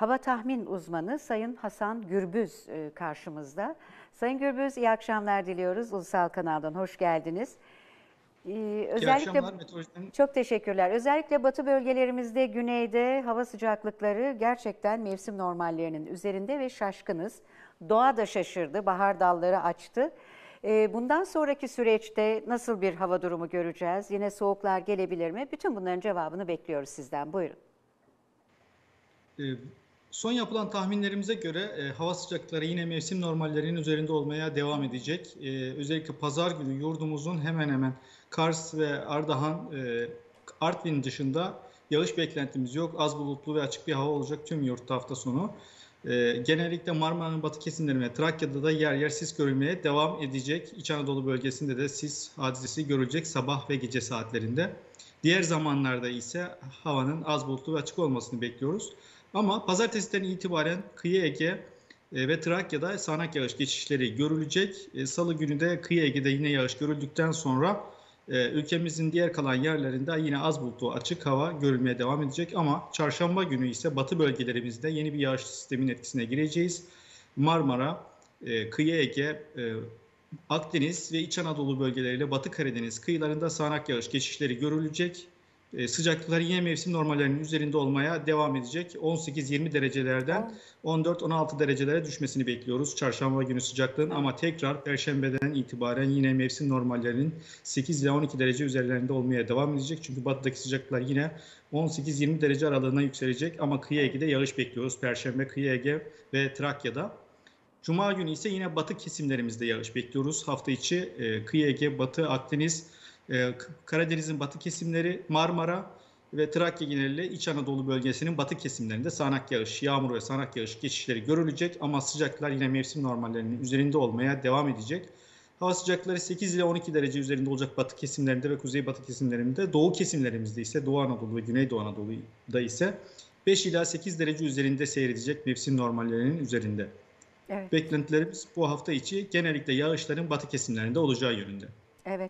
hava tahmin uzmanı Sayın Hasan Gürbüz karşımızda. Sayın Gürbüz, iyi akşamlar diliyoruz. Ulusal Kanal'dan hoş geldiniz. İyi Özellikle akşamlar meteorolojinin. çok teşekkürler. Özellikle batı bölgelerimizde, güneyde hava sıcaklıkları gerçekten mevsim normallerinin üzerinde ve şaşkınız. Doğa da şaşırdı, bahar dalları açtı. Bundan sonraki süreçte nasıl bir hava durumu göreceğiz? Yine soğuklar gelebilir mi? Bütün bunların cevabını bekliyoruz sizden. Buyurun. e, Son yapılan tahminlerimize göre hava sıcaklıkları yine mevsim normallerinin üzerinde olmaya devam edecek. Özellikle pazar günü yurdumuzun hemen hemen Kars ve Ardahan, Artvin dışında yağış beklentimiz yok. Az bulutlu ve açık bir hava olacak tüm yurtta hafta sonu. Genellikle Marmara'nın batı kesimlerinde, Trakya'da da yer yer sis görülmeye devam edecek. İç Anadolu bölgesinde de sis hadisesi görülecek sabah ve gece saatlerinde. Diğer zamanlarda ise havanın az bulutlu ve açık olmasını bekliyoruz. Ama pazartesiden itibaren kıyı Ege ve Trakya'da sağanak yağış geçişleri görülecek. Salı günü de kıyı Ege'de yine yağış görüldükten sonra ülkemizin diğer kalan yerlerinde yine az bulutlu açık hava görülmeye devam edecek. Ama çarşamba günü ise batı bölgelerimizde yeni bir yağış sistemin etkisine gireceğiz. Marmara, kıyı Ege, Akdeniz ve İç Anadolu bölgeleriyle Batı Karadeniz kıyılarında sağanak yağış geçişleri görülecek. Sıcaklıklar yine mevsim normallerinin üzerinde olmaya devam edecek. 18-20 derecelerden 14-16 derecelere düşmesini bekliyoruz çarşamba günü sıcaklığın. Ama tekrar Perşembeden itibaren yine mevsim normallerinin 8 ile 12 derece üzerlerinde olmaya devam edecek. Çünkü batıdaki sıcaklıklar yine 18-20 derece aralığına yükselecek. Ama kıyı Ege'de yağış bekliyoruz. Perşembe kıyı Ege ve Trakya'da. Cuma günü ise yine batı kesimlerimizde yağış bekliyoruz. Hafta içi kıyı Ege, Batı Akdeniz, Karadeniz'in batı kesimleri, Marmara ve Trakya genelinde İç Anadolu bölgesinin batı kesimlerinde sağanak yağış, yağmur ve sağanak yağış geçişleri görülecek. Ama sıcaklıklar yine mevsim normallerinin üzerinde olmaya devam edecek. Hava sıcaklıkları 8 ile 12 derece üzerinde olacak batı kesimlerinde ve kuzeybatı kesimlerinde. Doğu kesimlerimizde ise Doğu Anadolu ve Güneydoğu Anadolu'da ise 5 ila 8 derece üzerinde seyredecek mevsim normallerinin üzerinde. Evet. Beklentilerimiz bu hafta içi genellikle yağışların batı kesimlerinde olacağı yönünde. Evet.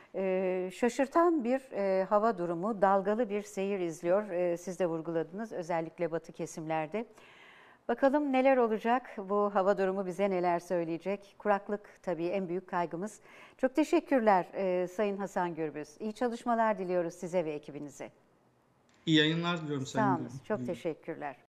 Şaşırtan bir hava durumu, dalgalı bir seyir izliyor. Siz de vurguladınız, özellikle batı kesimlerde. Bakalım neler olacak, bu hava durumu bize neler söyleyecek. Kuraklık tabii en büyük kaygımız. Çok teşekkürler Sayın Hasan Gürbüz. İyi çalışmalar diliyoruz size ve ekibinize. İyi yayınlar diliyorum Sağ Sayın olun, çok teşekkürler.